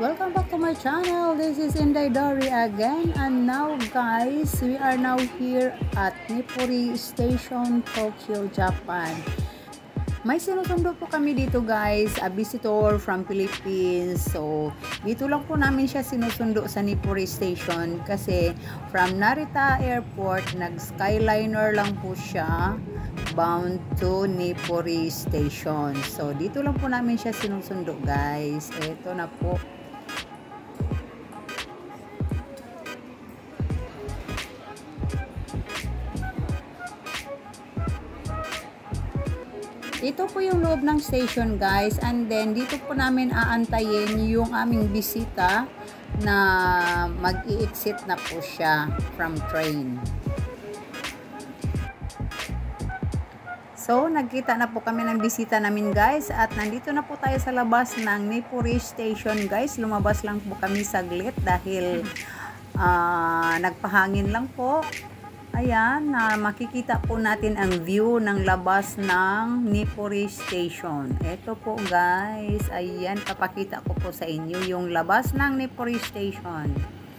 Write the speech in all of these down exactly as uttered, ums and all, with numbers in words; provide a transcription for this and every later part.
Welcome back to my channel. This is Inday Dori again, and now guys, we are now here at Nippori Station, Tokyo, Japan. May sinusundo po kami dito guys, a visitor from Philippines. So dito lang po namin siya sinusundo sa Nippori Station kasi from Narita Airport, nag Skyliner lang po siya bound to Nippori Station. So dito lang po namin siya sinusundo guys. Ito na po. Ito po yung loob ng station guys, and then dito po namin aantayin yung aming bisita na mag-i-exit na po siya from train. So nagkita na po kami ng bisita namin guys, at nandito na po tayo sa labas ng Nippori Station guys. Lumabas lang po kami saglit dahil uh, nagpahangin lang po. Ayan, na makikita po natin ang view ng labas ng Nippori Station. Ito po guys, ayan, papakita ko po sa inyo yung labas ng Nippori Station.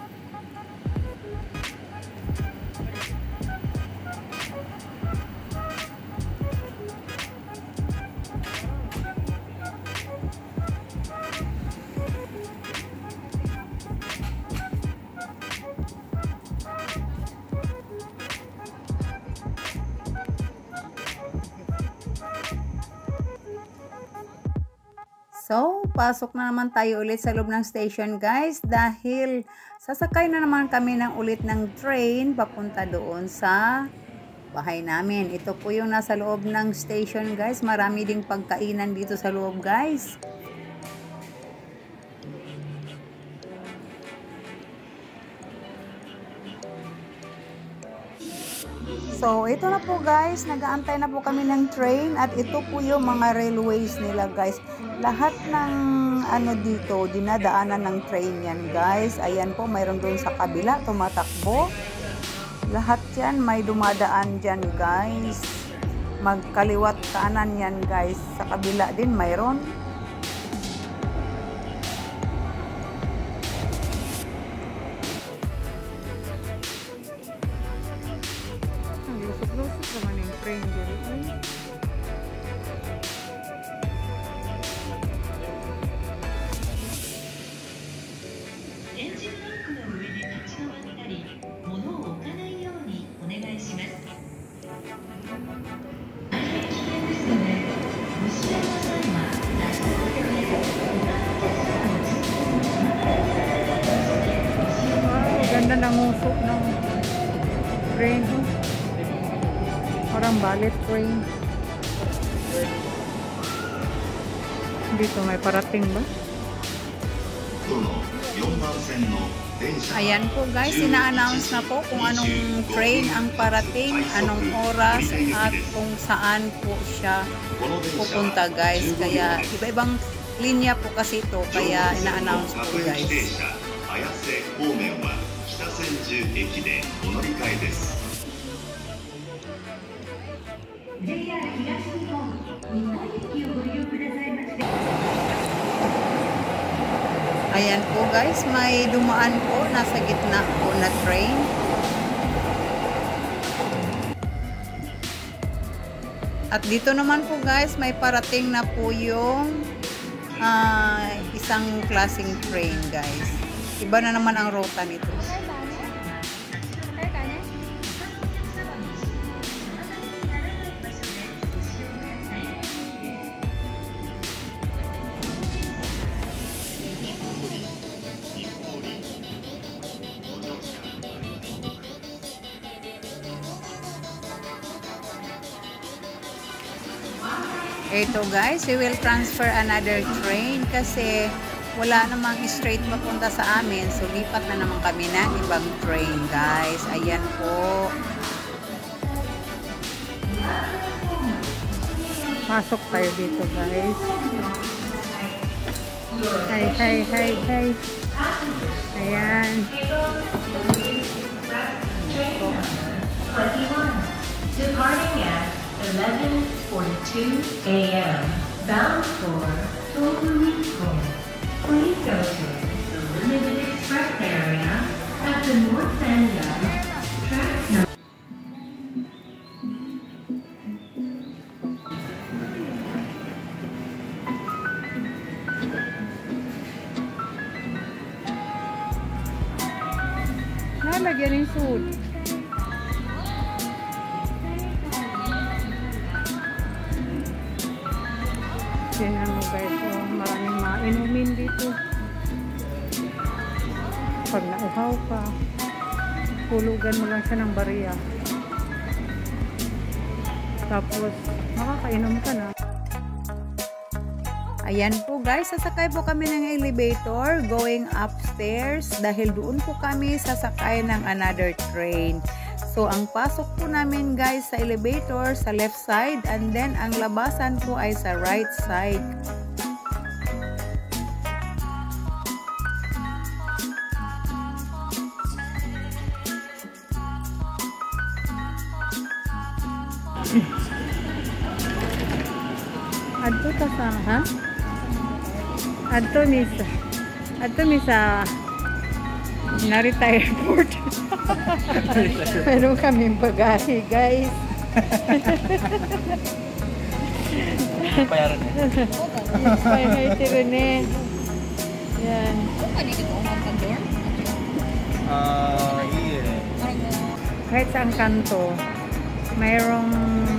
So, pasok na naman tayo ulit sa loob ng station guys, dahil sasakay na naman kami ng ulit ng train papunta doon sa bahay namin. Ito po yung nasa loob ng station guys. Marami ding pagkainan dito sa loob guys. So, ito na po guys, nag-aantay na po kami ng train, at ito po yung mga railways nila guys. Lahat ng ano dito, dinadaanan ng train yan guys. Ayan po, mayroon doon sa kabila, tumatakbo. Lahat yan, may dumadaan dyan guys. Magkaliwat kanan yan guys. Sa kabila din mayroon. Lusok-lusok naman yung train dito. Wow, ganda ng usok ng train. Parang ballet train. Dito may parating ba? Ayan po guys, ina-announce na po kung anong train ang parating, anong oras, at kung saan po siya pupunta guys. Kaya iba-ibang linya po kasi ito, kaya ina-announce po guys. Ayan po guys, may dumaan po nasa gitna po na train. At dito naman po guys, may parating na po yung uh, isang klaseng train guys. Iba na naman ang ruta nito. Ito guys, we will transfer another train kasi wala namang straight papunta sa amin. So lipat na naman kami ng ibang train guys. Ayan po. Pasok tayo dito guys. Hi, hi, hi, hi. Ayan. Departing at eleven forty-two a m bound for Tokyo. Please go to limited express area at the north end of track number. Nalagyan yung food. Tingnan mo guys, oh, maraming mga inumin dito. Pag nauhaw ka, hulugan mo lang siya ng bariya. Tapos, makakainom ka na. Ayan po guys, sasakay po kami ng elevator going upstairs dahil doon po kami sasakay ng another train. So, ang pasok po namin guys sa elevator sa left side and then ang labasan po ay sa right side. Adto ta sa, ha? Adto ni sa, adto ni sa Narita Airport. Meron kaming bagahe, guys. Bayaran eh. Yes, by hi, Tirone. Yan. Ah, iya. Kahit saan kanto, mayroong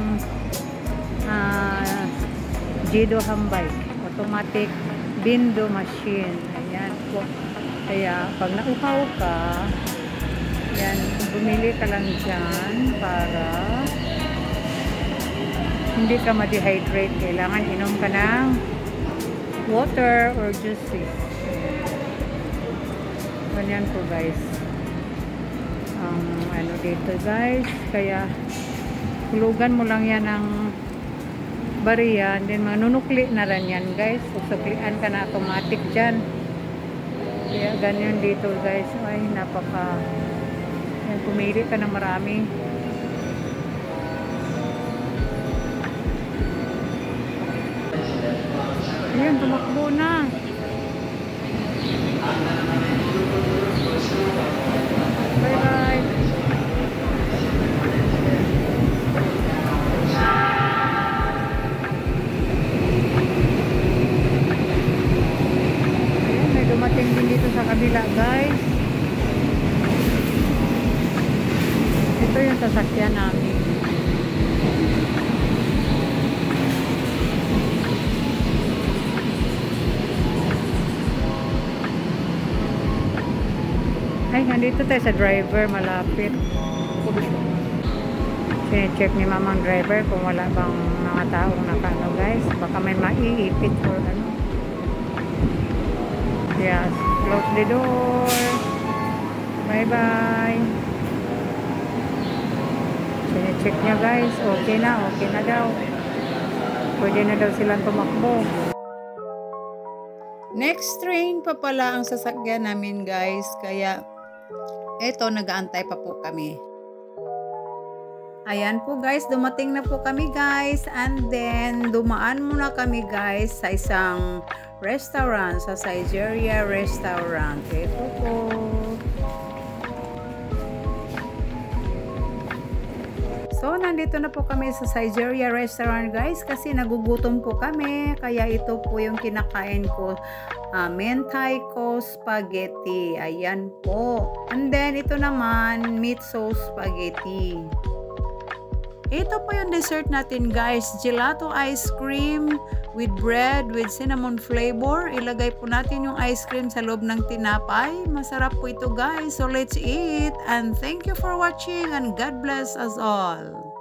uh, Jido Hambay, automatic window machine. Ayan po. Kaya pag nauhaw ka, yan, bumili ka lang dyan para hindi ka ma-dehydrate. Kailangan inom ka ng water or juices. Ganyan po guys. Ang um, ano dito guys. Kaya hulugan mo lang yan ng bariya. And then manunukli na rin yan guys. Susuklian ka na automatic dyan. Kaya ganyan dito guys. Ay napaka yan, pumili ka na marami. Ayan, tumakbo na. Bye bye. Ayan, may dumating din dito sa kabila guys. Ito yung sasakyan namin. Ay, nandito tayo sa driver, malapit. Sine-check ni mamang driver kung wala bang mga taong nakano guys. Baka may maiipit or ano. Yes, close the door. Bye-bye. Sine-check niya guys. Okay na, okay na daw. Pwede na daw silang tumakbo. Next train pa pala ang sasakyan namin guys. Kaya eto, nag-aantay pa po kami. Ayan po guys, dumating na po kami guys. And then, dumaan muna kami guys sa isang restaurant, sa Sigeria Restaurant. Ito po. So, nandito na po kami sa Sigeria Restaurant guys kasi nagugutom po kami. Kaya ito po yung kinakain ko. Uh, Mentaiko Spaghetti. Ayan po. And then, ito naman, meat sauce spaghetti. Ito po yung dessert natin guys. Gelato ice cream with bread with cinnamon flavor. Ilagay po natin yung ice cream sa loob ng tinapay. Masarap po ito guys. So let's eat. And thank you for watching and God bless us all.